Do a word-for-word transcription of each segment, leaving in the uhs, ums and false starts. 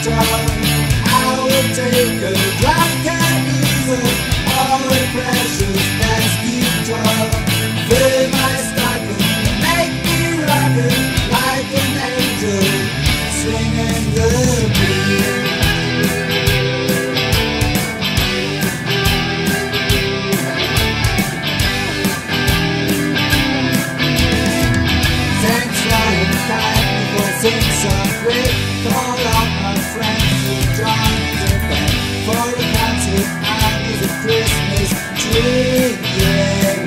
guitar. I will take a drop and ease up all the precious bass guitar. Fill my stocking and make me rockin' like an angel, singing the blues. Sing some great, call out my friends who joined the band for a concert under the Christmas tree. Yeah.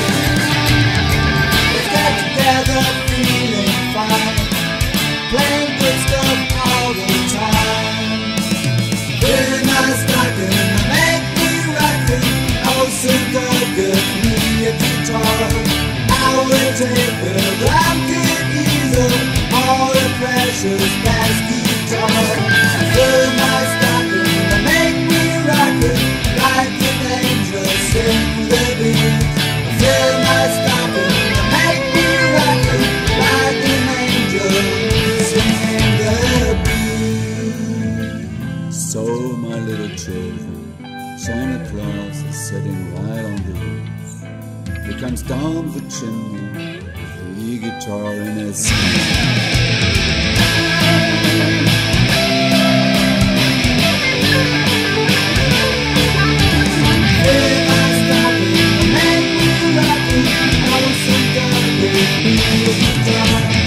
Let's get together, feeling fine, playing good stuff all the time. Fill my stocking and make me rockin'. Oh, sing the good me a guitar. I will take a rocket easel. All the precious bass guitar. Fill my stocking and make me rockin' like an angel, sing the beat. Fill my stocking and make me rockin' like an angel, sing the beat. So my little children, Santa Claus is sitting right on the roof. He comes down the chimney, guitar in his hand.